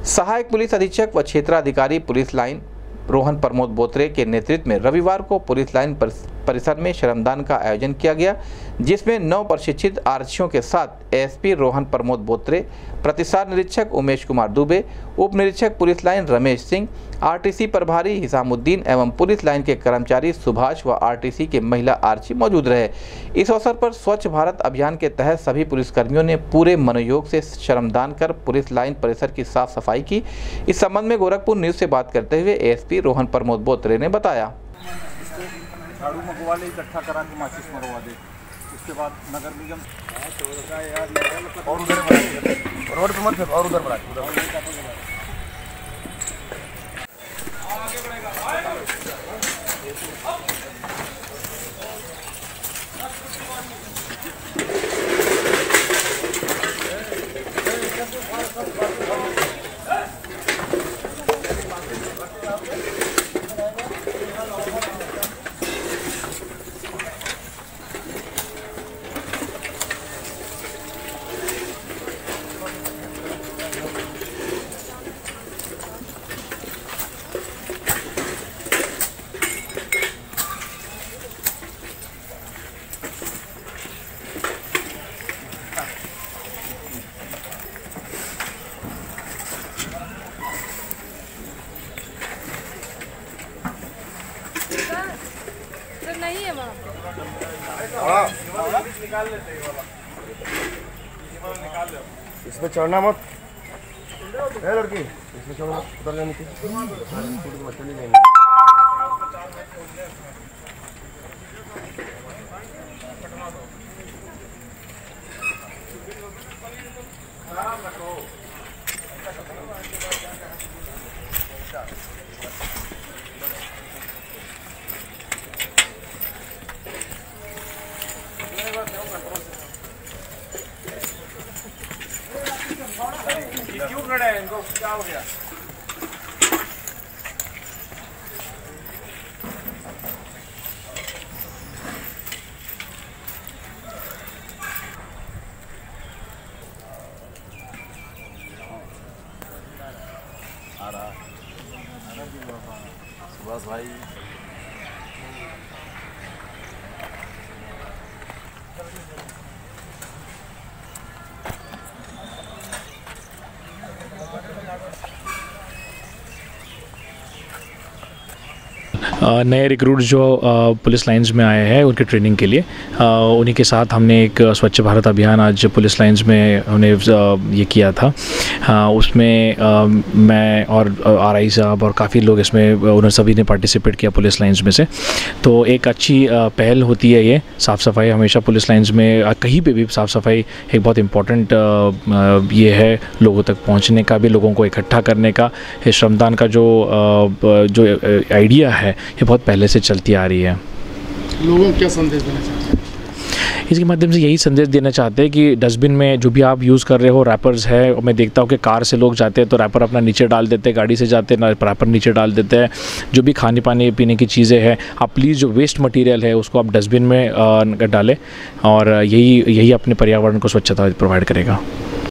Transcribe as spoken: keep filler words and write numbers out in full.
सहायक पुलिस अधीक्षक व क्षेत्राधिकारी पुलिस लाइन रोहन प्रमोद बोत्रे के नेतृत्व में रविवार को पुलिस लाइन परिसर में श्रमदान का आयोजन किया गया, जिसमें नौ प्रशिक्षित आरक्षियों के साथ एएसपी रोहन प्रमोद बोत्रे, प्रतिसार निरीक्षक उमेश कुमार दुबे, उप निरीक्षक police line Ramesh Singh, RTC प्रभारी हिसामुद्दीन एवं पुलिस लाइन के कर्मचारी सुभाष व आरटीसी के महिला आरक्षी मौजूद रहे। इस अवसर पर स्वच्छ भारत अभियान के तहत सभी पुलिसकर्मियों ने पूरे मनोयोग से श्रमदान कर पुलिस लाइन परिसर की साफ सफाई की। इस संबंध में गोरखपुर न्यूज से बात करते हुए एएसपी रोहन प्रमोद बोत्रे ने बताया। झाड़ू मंगवा ले, इकट्ठा करा के माचिस मरवा दे। उसके बाद नगर निगम और उधर रोड पे मत और उधर बढ़ा नहीं है वहाँ निकाल लेते हैं वाला। इसमें चढ़ना मत है लड़की, इसमें चढ़ो मत, उतर जाने की चली जाएंगे। क्यों खड़े हैं, इनको क्या हो गया? आ रहा सुभाष भाई नए रिक्रूट जो पुलिस लाइंस में आए हैं उनके ट्रेनिंग के लिए उन्हीं के साथ हमने एक स्वच्छ भारत अभियान आज पुलिस लाइंस में हमने ये किया था। उसमें मैं और आरआई साहब और काफ़ी लोग इसमें उन्होंने सभी ने पार्टिसिपेट किया पुलिस लाइंस में से। तो एक अच्छी पहल होती है ये साफ़ सफाई, हमेशा पुलिस लाइंस में कहीं पे भी साफ़ सफाई एक बहुत इम्पॉर्टेंट ये है, लोगों तक पहुँचने का भी, लोगों को इकट्ठा करने का। श्रमदान का जो जो आइडिया है ये बहुत पहले से चलती आ रही है। लोगों को क्या संदेश देना चाहते हैं? इसके माध्यम से यही संदेश देना चाहते हैं कि डस्टबिन में जो भी आप यूज़ कर रहे हो, रैपर्स है, मैं देखता हूँ कि कार से लोग जाते हैं तो रैपर अपना नीचे डाल देते हैं, गाड़ी से जाते हैं रैपर नीचे डाल देते हैं। जो भी खाने पाने पीने की चीज़ें हैं, आप प्लीज़ जो वेस्ट मटेरियल है उसको आप डस्टबिन में डालें, और यही यही अपने पर्यावरण को स्वच्छता प्रोवाइड करेगा।